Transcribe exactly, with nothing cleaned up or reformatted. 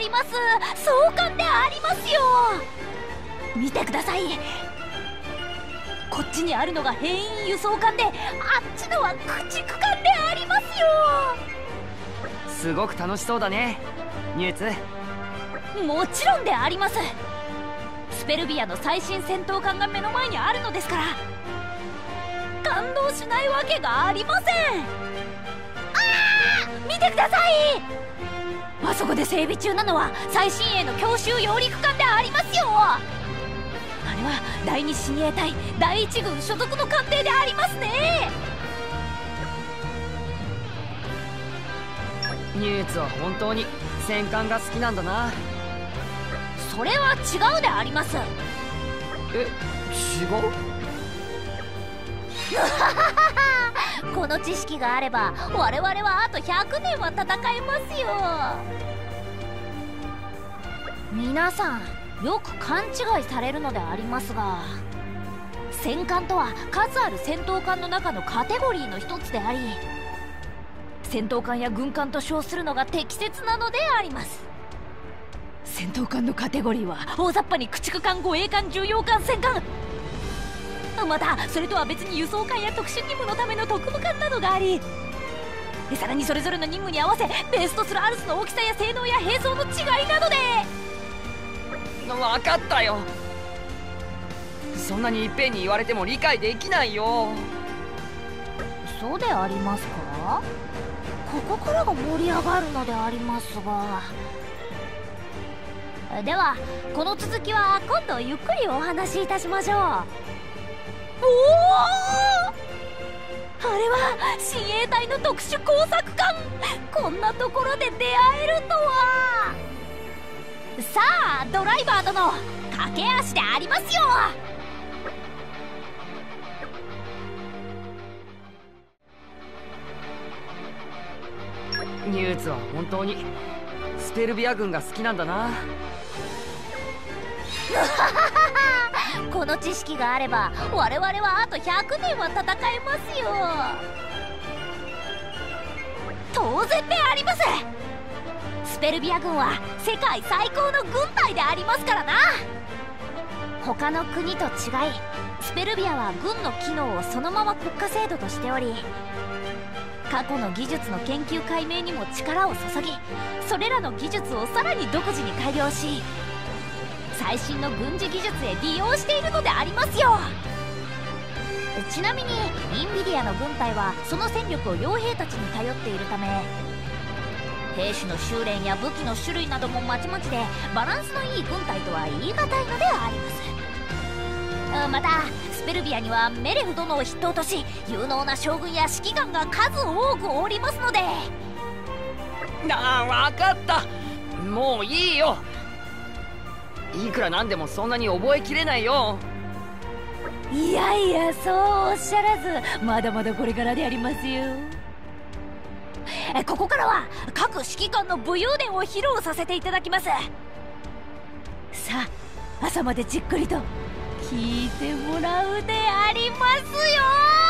ります。壮観でありますよ。見てください。こっちにあるのが兵員輸送艦で、あっちのは駆逐艦でありますよ。 すごく楽しそうだね、ニューツ。 もちろんであります。スペルビアの最新戦闘艦が目の前にあるのですから、感動しないわけがありません。あー、見てください。あそこで整備中なのは最新鋭の強襲揚陸艦でありますよ。あれは第二親衛隊だいいち軍所属の艦艇でありますね。 ニューツは本当に戦艦が好きなんだな。 それは違うであります。 え、違う？ この知識があれば我々はあとひゃくねんは戦えますよ。皆さんよく勘違いされるのでありますが、戦艦とは数ある戦闘艦の中のカテゴリーの一つであり、戦闘艦や軍艦と称するのが適切なのであります。戦闘艦のカテゴリーは大雑把に駆逐艦、護衛艦、重要艦、戦艦、またそれとは別に輸送艦や特殊任務のための特務艦などがあり、さらにそれぞれの任務に合わせベースとするアルスの大きさや性能や兵装の違いなどで。 分かったよ。そんなにいっぺんに言われても理解できないよ。 そうでありますか。ここからが盛り上がるのでありますが、ではこの続きは今度ゆっくりお話しいたしましょう。おお、あれは親衛隊の特殊工作艦。こんなところで出会えるとは。さあドライバー殿、駆け足でありますよ。 ニューツは本当にスペルビア軍が好きなんだな。 この知識があれば我々はあとひゃくねんは戦えますよ。当然であります。スペルビア軍は世界最高の軍隊でありますからな。他の国と違いスペルビアは軍の機能をそのまま国家制度としており、過去の技術の研究解明にも力を注ぎ、それらの技術をさらに独自に改良し、最新の軍事技術へ利用しているのでありますよ。ちなみにインビディアの軍隊はその戦力を傭兵たちに頼っているため、兵士の修練や武器の種類などもまちまちでバランスのいい軍隊とは言い難いのであります。またスペルビアにはメレフ殿を筆頭とし有能な将軍や指揮官が数多くおりますので。 ああ、分かった。もういいよ。いくらなんでもそんなに覚えきれないよ。 いやいや、そうおっしゃらず、まだまだこれからでありますよ。ここからは各指揮官の武勇伝を披露させていただきます。さあ朝までじっくりと聞いてもらうでありますよ。